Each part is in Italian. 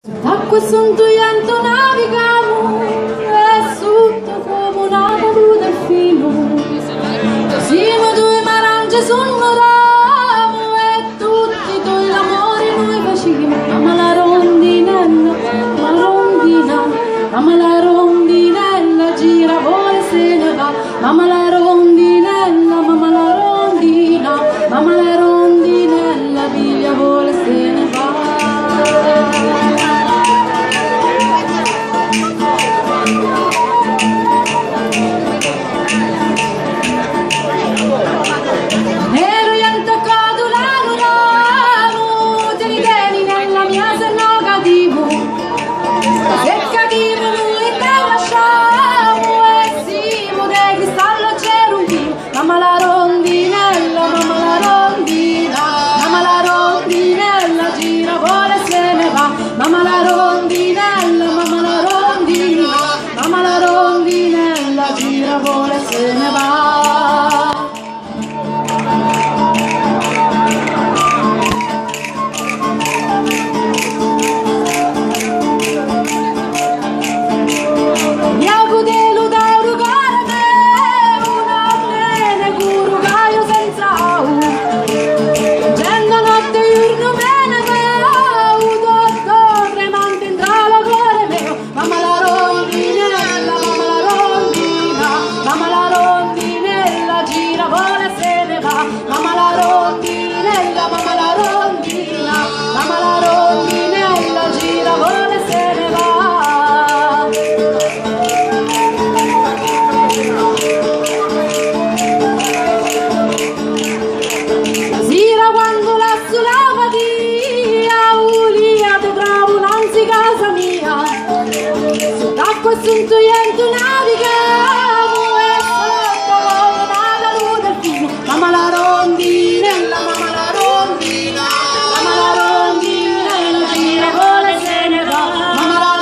Acqua sontuiento navigamo e sotto come una paura del filo siamo due marange sul ramo e tutti due l'amore noi facciamo. Ma la rondinella, la rondina, ma la rondinella gira vuole se ne va. Mamma la rondinella, mamma la rondina, mamma la rondinella piglia vuole se ne va. Mamma la rondinella, mamma la rondina, mamma la rondinella gira vuole se ne va. Mamma la rondinella, mamma la rondina, mamma la rondinella gira vuole se ne va. Mamma la rondinella, mamma la rondina, mamma la rondinella gira vuole se ne va. La sera quando la solava via, Ulia te trovo un'anzi casa mia, sott'acqua e sontuiento navigavo e sotto come una luna del fino. Mamma la rondinella, mamma la rondina, mamma la rondinella gira vuole se ne va. Mamma la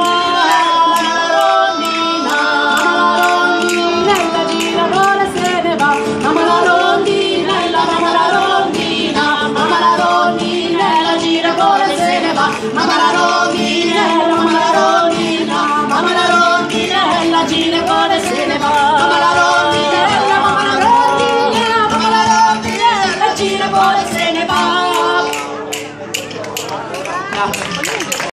rondinella, mamma la rondinella gira vuole se ne va. Mamma la rondinella, mamma la rondina, mamma la rondinella gira vuole se ne va. Mamma la rondinella, mamma la rondina, mamma la rondinella gira vuole se ne va.